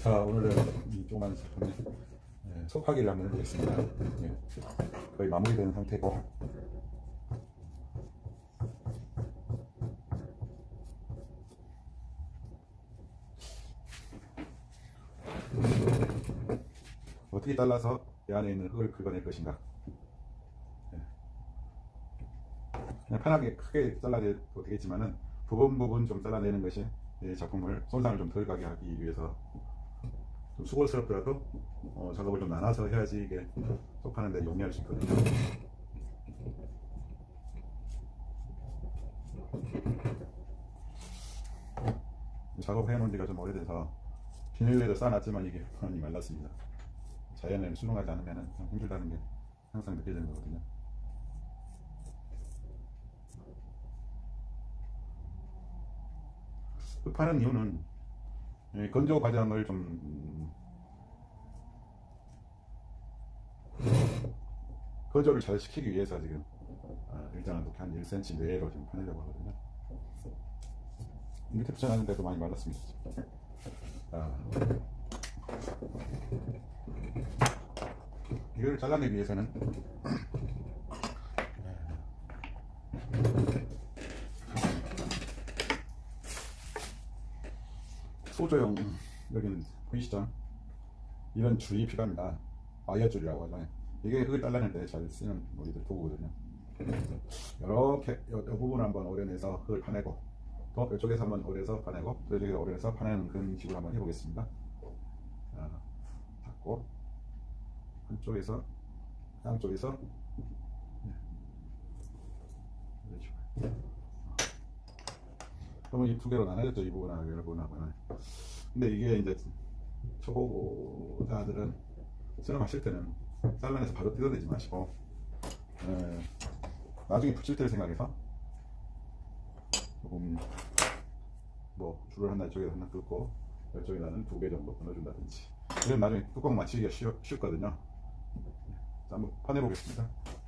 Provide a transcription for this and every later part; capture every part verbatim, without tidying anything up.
자, 오늘은 이 조그만 예, 속하기를 한번 해보겠습니다. 예, 거의 마무리된 상태고, 어떻게 잘라서 이 안에 있는 흙을 긁어낼 것인가. 예. 그냥 편하게 크게 잘라내도 되겠지만은 부분 부분 좀 잘라내는 것이 이 작품을 손상을 좀 덜 가게 하기 위해서 좀 수고스럽더라도 어, 작업을 좀 나눠서 해야지 이게 속하는 데 용이할 수 있거든요. 작업해 놓은 지가 좀 오래돼서 비닐에도 쌓아놨지만 이게 많이 말랐습니다. 자연을 수능하지 않으면 힘들다는 게 항상 느껴지는 거거든요. 흙파는 이유는 건조 과정을 좀 건조를 잘 시키기 위해서 지금 일단은 한 일 센티미터 내로 지금 파내려고 하거든요. 밑에 붙여놨는데도 많이 말랐습니다. 아, 이걸 잘라내기 위해서는 소조형, 여기는 보이시죠? 이런 줄이 필요합니다. 와이어 줄이라고 하잖아요. 이게 흙을 잘라낼 때 잘 쓰는 우리들 도구거든요. 이렇게 이 부분을 한번 오려내서 흙을 파내고, 또 이쪽에서 한번 오려서 파내고, 또 이쪽에서 오려서 파내는 그런 식으로 한번 해보겠습니다. 자, 닫고 한쪽에서 양쪽에서 그러면 이 두 개로 나눠졌죠. 이 부분하고 이 부분하고는. 근데 이게 이제 초보자들은 실험하실 때는 잘라내서 바로 뜯어내지 마시고 에, 나중에 붙일 때를 생각해서 조금 뭐 줄을 하나 이쪽에 하나 긋고 이쪽에다는 두 개 정도 끊어준다든지, 이런 나중에 뚜껑 맞추기가 쉬워, 쉽거든요. 자, 한번 파내보겠습니다.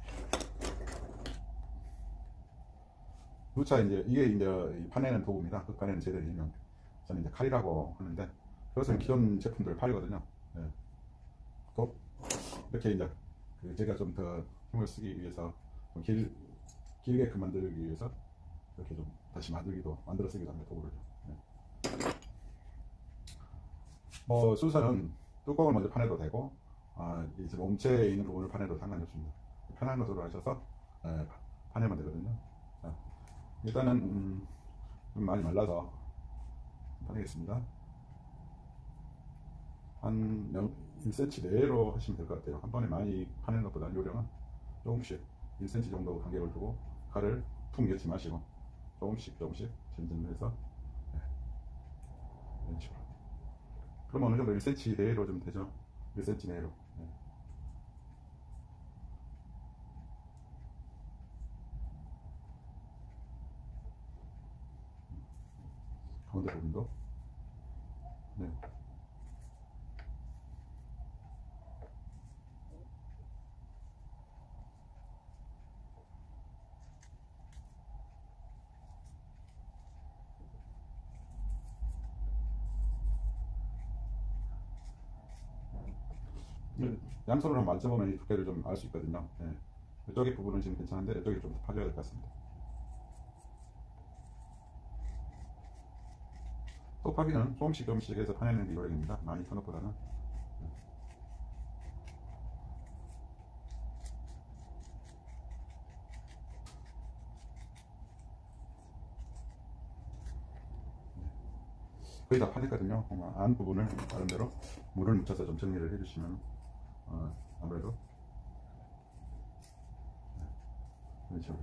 누차 이제 이게 이제 파내는 도구입니다. 흙 파내는 제대로 일명 저는 이제 칼이라고 하는데, 그것은 기존 제품들 팔거든요. 네. 또 이렇게 이제 그 제가 좀 더 힘을 쓰기 위해서 좀 길, 길게끔 만들기 위해서 이렇게 좀 다시 만들기도 만들어 쓰기도 합니다. 도구를. 네. 뭐 순서는 뚜껑을 먼저 파내도 되고, 아, 이제 몸체에 있는 부분을 파내도 상관이 없습니다. 편한 것으로 하셔서 네, 파내면 되거든요. 자, 일단은 음, 좀 많이 말라서 파내겠습니다. 한 일 센티미터 내로 하시면 될 것 같아요. 한 번에 많이 파내는 것보다 요령은 조금씩 일 센티미터 정도 간격을 두고 칼을 푹 넣지 마시고 조금씩 조금씩 전전해서 네, 이런 식으로. 그럼 어느 정도 일 센티미터 내로 좀 되죠. 일 센티미터 내로. 네. 가운데 부분도 네. 양손으로 한번 만져보면 이 두께를 좀 알 수 있거든요. 네. 이쪽의 부분은 지금 괜찮은데 이쪽이 좀 더 파줘야 될 것 같습니다. 속파기는 조금씩 조금씩 해서 파내는 게 요령입니다. 많이 파는 것보다는. 네. 거의 다 파냈거든요. 안 부분을 다른 대로 물을 묻혀서 좀 정리를 해주시면 어, 아무래도 네, 그렇죠.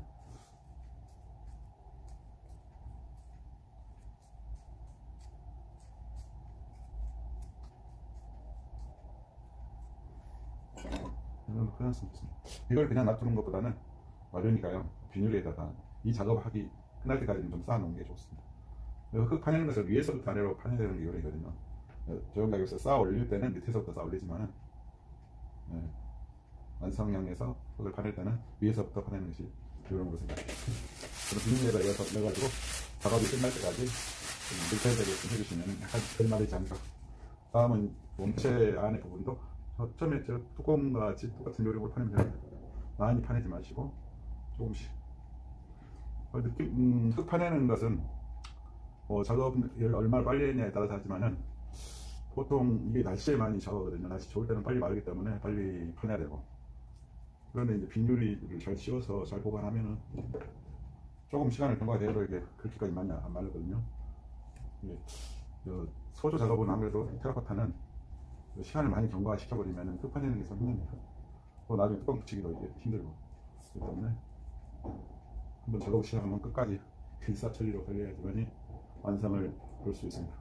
이걸 그냥 놔두는 것보다는 마련이가요, 비닐에다가 이 작업을 하기 끝날 때까지는 좀 쌓아놓는 게 좋습니다. 흙 파내는 것을 위에서부터 아래로 파내는 게 요령이거든요. 좋은 가격에서 쌓아 올릴 때는 밑에서부터 쌓아 올리지만은 네, 완성형에서 흙을 파낼 때는 위에서부터 파내는 것이 요령으로 생각해요. 그럼 비닐에다 넣어가지고 작업이 끝날 때까지 밀폐되게 해주시면 약간 덜 마르지 않을까 다음은 몸체 안에 부분도 처음에 저 뚜껑과 같이 똑같은 요령으로 파내면 됩니다. 많이 파내지 마시고 조금씩. 어, 느낌, 음, 흙 파내는 것은 뭐 작업을 얼마나 빨리 했냐에 따라서 하지만은 보통 이게 날씨에 많이 작업하거든요. 날씨 좋을 때는 빨리 마르기 때문에 빨리 파내야 되고, 그런데 이제 빈유리를 잘 씌워서 잘 보관하면은 조금 시간을 경과되어도 이게 그렇게까지 많이 안 마르거든요. 이게 소조 작업은 아무래도 테라코타는 시간을 많이 경과시켜버리면 흙 파내는 게 좀 힘듭니다. 또 나중에 뚜껑 붙이기도 이게 힘들고, 그렇기 때문에 한번 작업을 시작하면 끝까지 일사천리로 달려야지만이 완성을 볼 수 있습니다.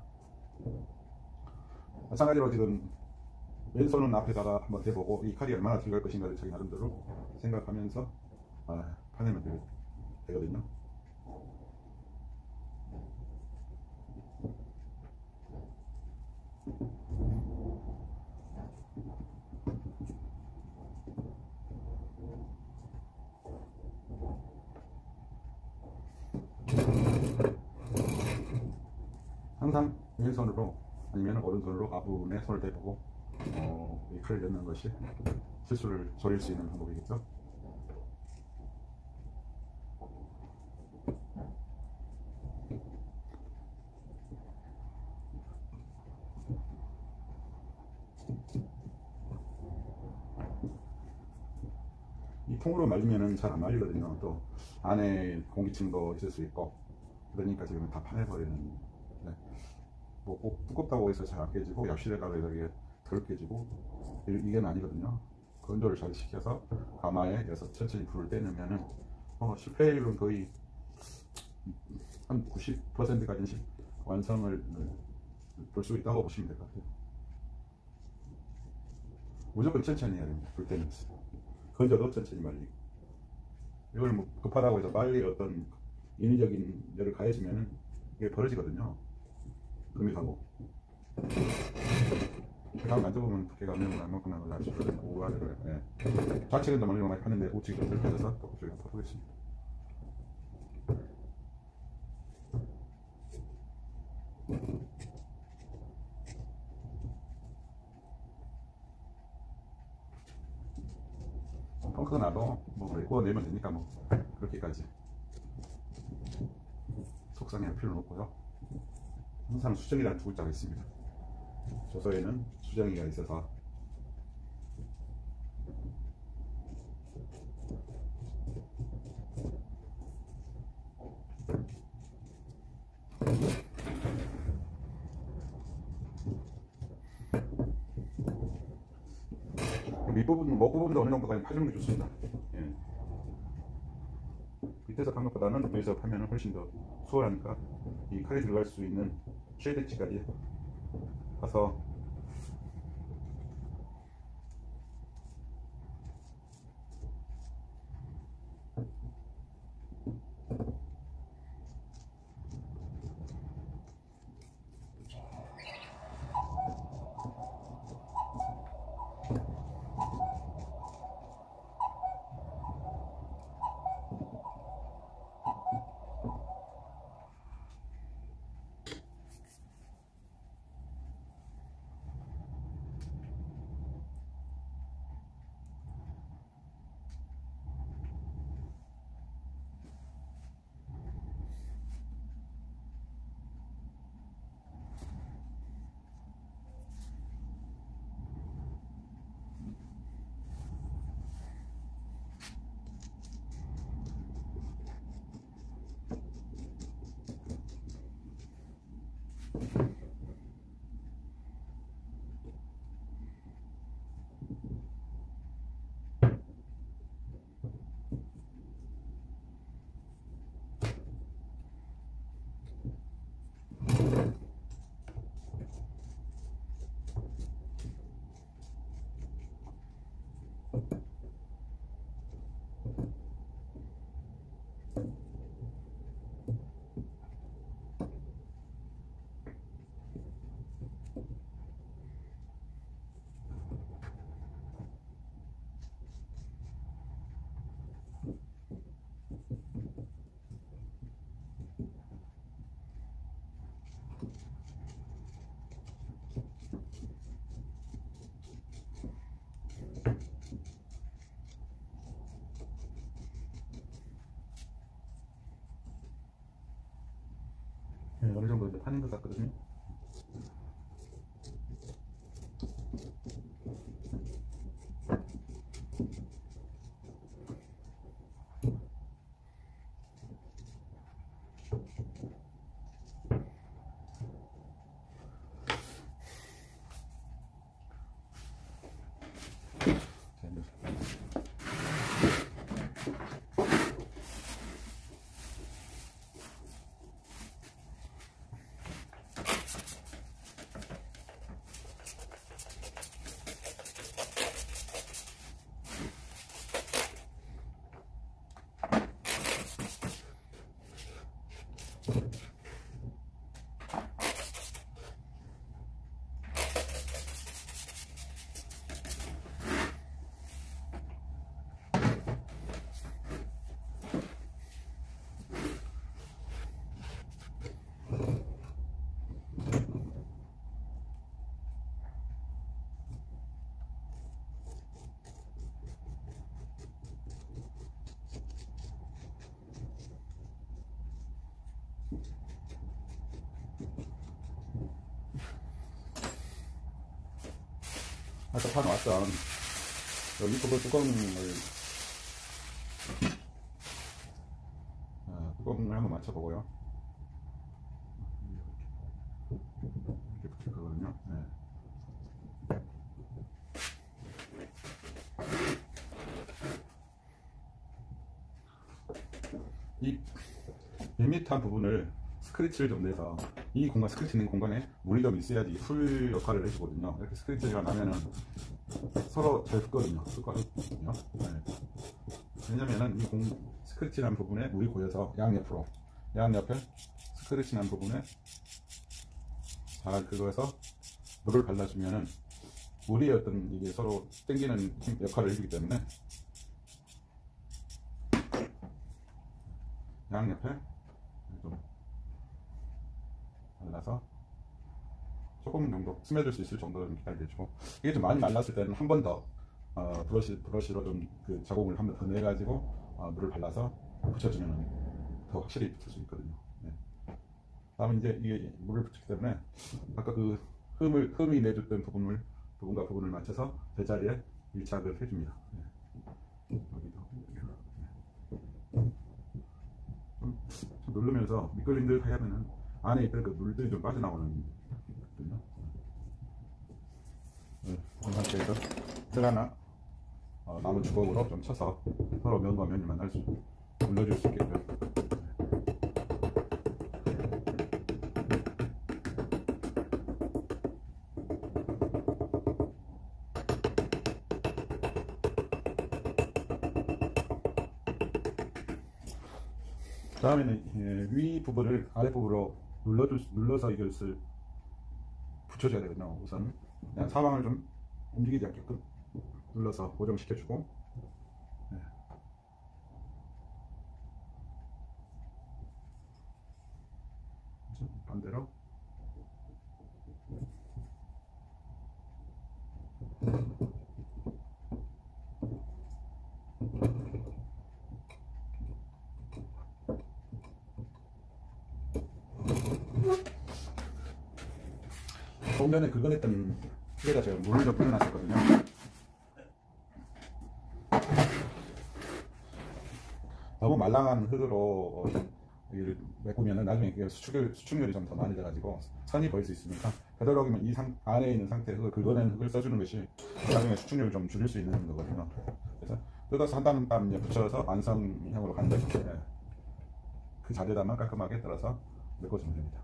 마찬가지로 지금 왼손은 앞에다가 한번 대보고 이 칼이 얼마나 들어갈 것인가를 자기 나름대로 생각하면서 아, 파내면 되, 되거든요. 항상 왼손으로 아니면 오른손으로 아부분에 손을 대보고 어, 이 칼을 넣는 것이 실수를 줄일 수 있는 방법이겠죠. 이 통으로 말리면은 잘 안 말리거든요. 또 안에 공기층도 있을 수 있고, 그러니까 지금 다 파내버리는. 네. 뭐 꼭 두껍다고 해서 잘 안 깨지고 얍실하다고 해서 이게 덜 깨지고 이게 아니거든요. 건조를 잘 시켜서 가마에 그래서 천천히 불을 떼내면은 어, 실패율은 거의 한 구십 퍼센트까지 완성을 볼 수 있다고 보시면 될 것 같아요. 무조건 천천히 해야 됩니다. 불 떼면서 건조도 천천히 말리고. 이걸 뭐 급하다고 해서 빨리 어떤 인위적인 열을 가해주면은 이게 벌어지거든요. 금이하고 제가 만져보면 두께가 어느 정도 얼마큼 나는지 알 수 있거든요. 우아래로. 예. 좌측은 더 멀리 많이 파는데 우측이 좀 넓혀져서 또 저희가 파보겠습니다. 펑크가 나도 뭐 구워내면 되니까 뭐 그렇게까지 속상해할 필요는 없고요. 항상 수정이라는 두 글자가 있습니다. 조서에는 수정이가 있어서 밑부분, 목 부분도 어느 정도까지 파주는 게 좋습니다. 예. 밑에서 판 것보다는 위에서 파면 훨씬 더 수월하니까 이 칼이 들어갈 수 있는 최대치까지 파서 아까 파놓았던 여기 그거 뚜껑을 아, 뚜껑을 한번 맞춰보고요. 이렇게 붙일 거거든요. 네. 이 밋밋한 부분을 스크래치를 좀 내서 이 공간, 스크래치 있는 공간에 물이 좀 있어야지 풀 역할을 해주거든요. 이렇게 스크래치가 나면은 서로 잘 붙거든요. 붙거든요. 네. 왜냐면은 이 공, 스크래치 난 부분에 물이 고여서 양옆으로, 양옆에 스크래치 난 부분에 잘 긁어서 물을 발라주면은 물이 어떤 이게 서로 당기는 역할을 해주기 때문에 양옆에 좀 발라서 조금 정도 스며들 수 있을 정도로 기다려주고, 이게 좀 많이 말랐을 때는 한 번 더 어, 브러시, 브러시로 좀 그 자국을 한 번 더 내가지고 어, 물을 발라서 붙여주면 더 확실히 붙을 수 있거든요. 네. 다음에 이제 이게 물을 붙이기 때문에 아까 그 흠을, 흠이 내줬던 부분을, 부분과 부분을 맞춰서 제자리에 밀착을 해줍니다. 네. 여기도. 네. 좀, 좀 누르면서 미끌림들 하면은 안에 있던 그 물들이 좀 빠져나오는 거거든요. 네, 이 상태에서 틀 하나 어, 나무 주걱으로 좀 쳐서 서로 면과 면이 만날 수, 눌러줄 수 있게끔. 다음에는 예, 위 부분을 아래 부분으로 눌러줄, 눌러서 이것을 붙여줘야 되거든요. 우선 그냥 사방을 좀 움직이지 않게끔 눌러서 고정시켜주고, 네. 반대로 정면에 긁어냈던 흙에다 제가 물을 좀 뿌려놨었거든요. 너무 말랑한 흙으로 여기를 메꾸면 나중에 수축, 수축률이 좀 더 많이 돼가지고 선이 보일 수 있으니까 되도록이면 이 상, 안에 있는 상태 흙을 긁어낸 흙을 써주는 것이 나중에 수축률을 좀 줄일 수 있는 거거든요. 그래서 뜯어서 한 땀 한 땀 붙여서 완성형으로 간다. 그 자리에다만 깔끔하게 떨어서 메꿔주면 됩니다.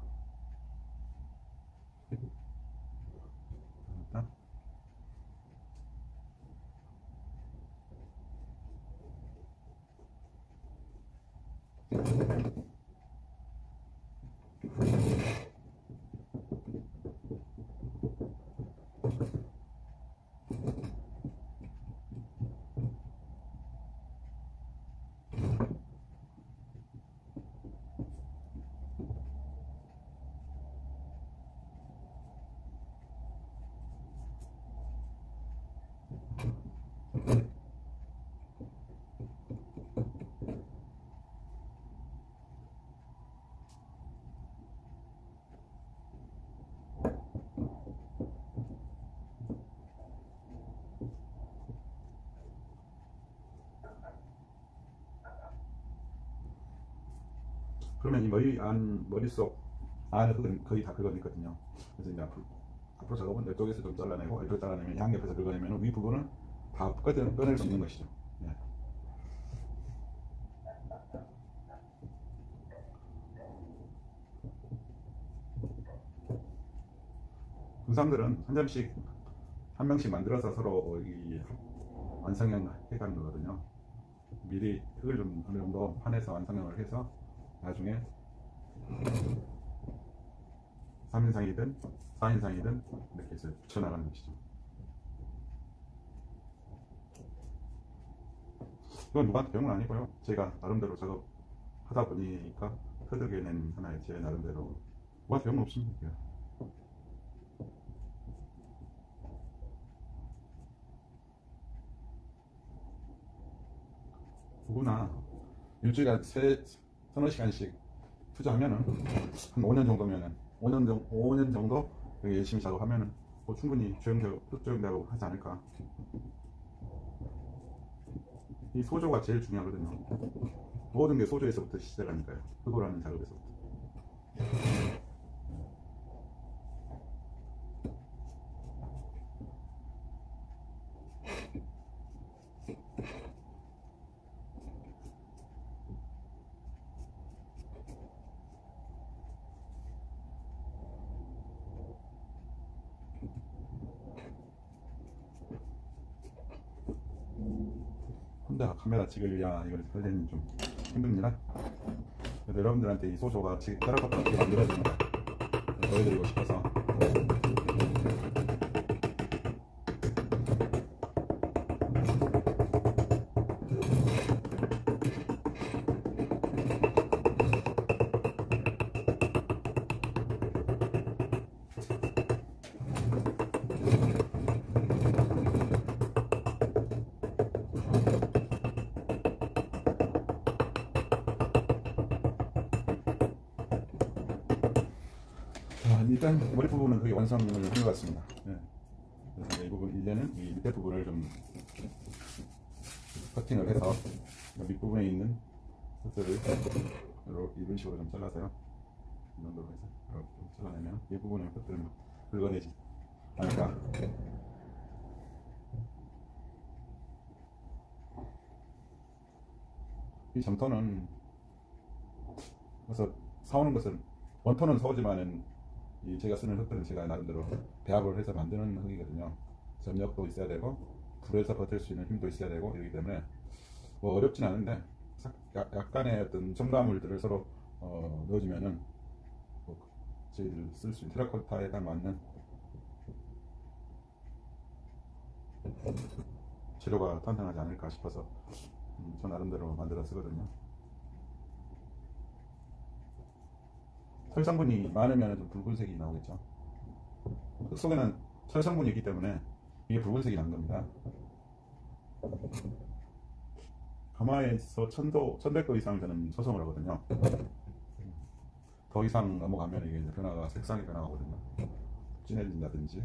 그러면 이 머리 안, 머릿속 안에 흙은 거의 다 긁어냈거든요. 그래서 이제 앞으로, 앞으로 작업은 이쪽에서 좀 잘라내고, 이쪽 잘라내면 양옆에서 긁어내면 위 부분은 다 꺼내, 꺼낼 수 있는 것이죠. 네. 군상들은 한 점씩, 한 명씩 만들어서 서로 이 완성형 해가는 거거든요. 미리 흙을 좀 어느 정도 판에서 완성형을 해서 나중에 삼 인상이든 사 인상이든 이렇게 해서 붙여나가는 것이죠. 이건 누구한테 배운 건 아니고요. 제가 나름대로 작업하다 보니까 터득해낸 하나의 제 나름대로 누구한테 배운 건 없습니다. 누구나 일주일에 세, 서너 시간씩 투자하면은 한 오 년 정도면은 오 년 정도, 오 년 정도 열심히 작업하면은 뭐 충분히 조형되고 흑조형되고 하지 않을까. 이 소조가 제일 중요하거든요. 모든 게 소조에서부터 시작하니까요. 흑호라는 작업에서부터. 혼자 카메라 찍으려 이걸 설계는 좀 힘듭니다. 그래서 여러분들한테 이 소조가 테라코타 어떻게 만들어지는가 보여드리고 싶어서. 자, 일단 머리 부분은 거의 완성을 한 것 같습니다. 네. 그래서 이 부분, 이제는 이 밑에 부분을 좀 커팅을 해서 밑부분에 있는 흑들을 이런 식으로 좀 잘라서요. 이 정도로 해서 이렇게 좀 잘라내면 이 부분의 흑들을 긁어내지 않을까. 이 점토는 그래서 사오는 것은 원토는 사오지만은 이 제가 쓰는 흙들은 제가 나름대로 배합을 해서 만드는 흙이거든요. 점력도 있어야 되고 불에서 버틸 수 있는 힘도 있어야 되고 이러기 때문에 뭐 어렵진 않은데 약간의 어떤 첨가물들을 서로 어, 넣어주면은 뭐 저희들 쓸 수 있는 테라코타에 딱 맞는 재료가 탄생하지 않을까 싶어서 음, 저 나름대로 만들어 쓰거든요. 철성분이 많으면 좀 붉은색이 나오겠죠. 흙 속에는 철성분이 있기 때문에 이게 붉은색이 난 겁니다. 가마에서 천도, 천백 도 이상을 저는 소성을 하거든요. 더 이상 넘어가면 이게 이제 변화가, 색상이 변화하거든요. 진해진다든지.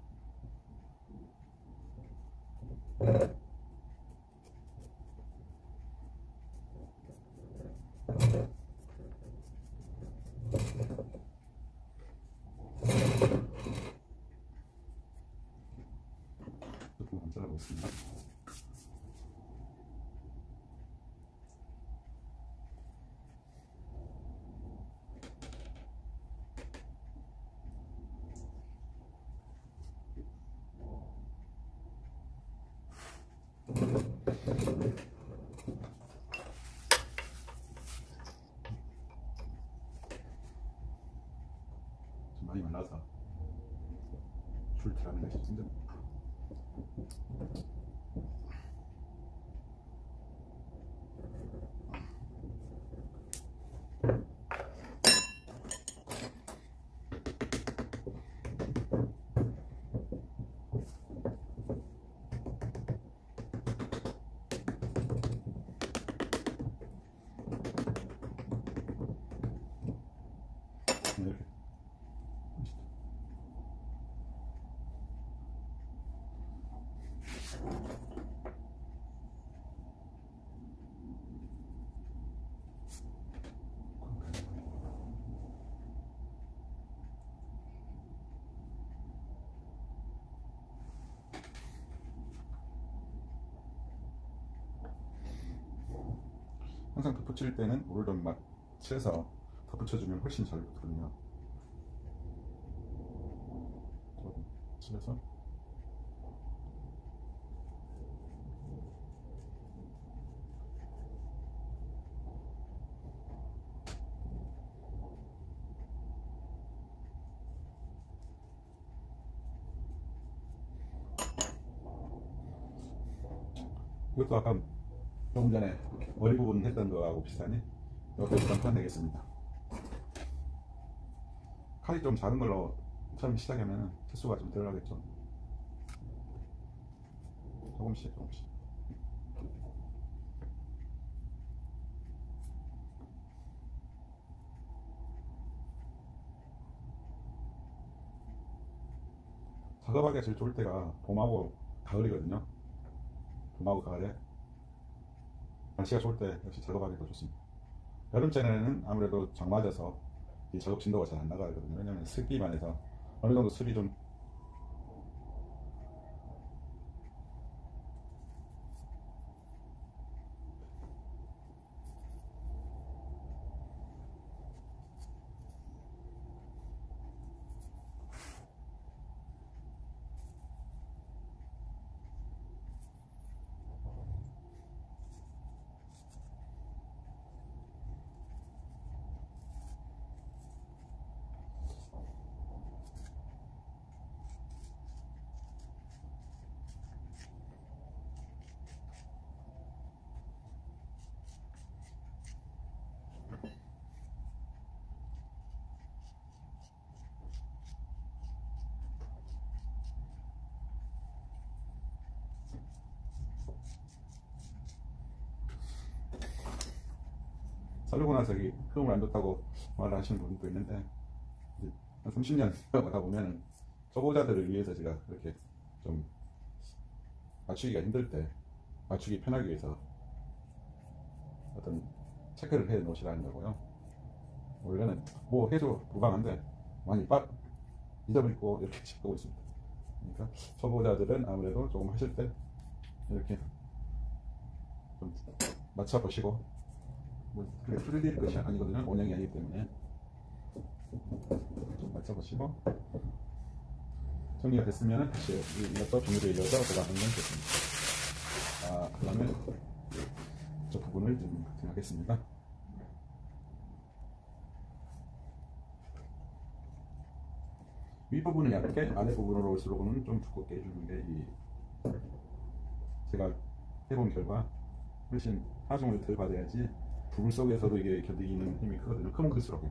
조금 잘라보겠습니다. 좀 많이 말라서 줄 들어가는 것이 힘듭니다. 이렇게 항상 덧붙일 때는 물을 좀 맞춰서 덧붙여주면 훨씬 잘 붙거든요. 조금 칠해서 이것도 아까 조금 전에 머리 부분 했던 거하고 비슷하니 이것도 일단 풀어내겠습니다. 칼이 좀 작은 걸로 처음 시작하면 채수가 좀 들어가겠죠. 조금씩 조금씩. 작업하기가 제일 좋을 때가 봄하고 가을이거든요. 봄하고 가을에 날씨가 좋을 때 역시 작업하기 더 좋습니다. 여름철에는 아무래도 장 맞아서 이 작업 진도가 잘 안 나가거든요. 왜냐면 습기만 해서 어느 정도 습이 좀 살고 나서 이 흐름을 안 좋다고 말을 하시는 분도 있는데 한 삼십 년 하다 보면 초보자들을 위해서 제가 그렇게 좀 맞추기가 힘들 때 맞추기 편하기 위해서 어떤 체크를 해 놓으시라는 거고요. 원래는 뭐 해도 무방한데 많이 빠 잊어버리고 이렇게 찍고 있습니다. 그러니까 초보자들은 아무래도 조금 하실 때 이렇게 좀 맞춰보시고, 뭐 그게 틀릴 것이 아니거든요. 원형이 아니기 때문에 좀 맞춰보시고, 정리가 됐으면 다시 이것도 비닐을 이어서 들어가는 건 좋습니다. 아, 그 다음에 저 부분을 좀 커팅하겠습니다. 윗부분은 얇게, 아랫부분으로 올수록은 좀 두껍게 해주는 게 이 제가 해본 결과 훨씬 하중을 덜 받아야지 부분 속에서도 이게 견디기는 힘이 크거든요. 크면 클수록.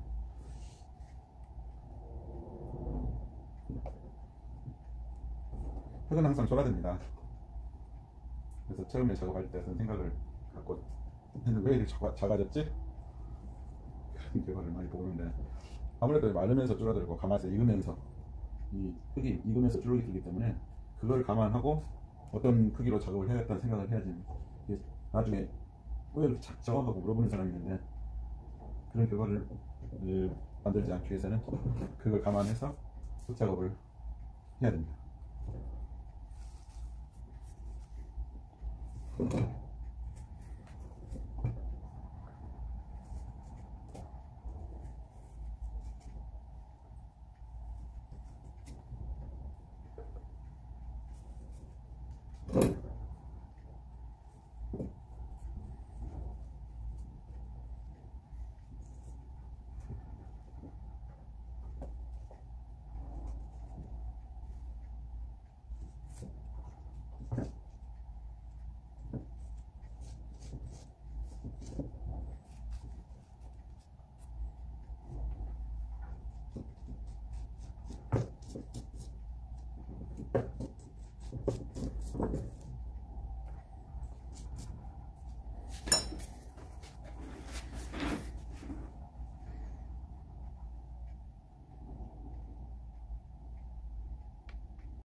흙은 항상 쫄아듭니다. 그래서 처음에 작업할 때 어떤 생각을 갖고 했는데 왜 이렇게 작아, 작아졌지? 그런 결과를 많이 보는데, 아무래도 마르면서 줄어들고 가마에서 익으면서 이 흙이 익으면서 줄어들기 때문에 그걸 감안하고 어떤 크기로 작업을 해야겠다는 생각을 해야지, 나중에 왜 이렇게 작죠? 하고 물어보는 사람이 있는데, 그런 결과를 만들지 않기 위해서는 그걸 감안해서 흙 작업을 해야 됩니다.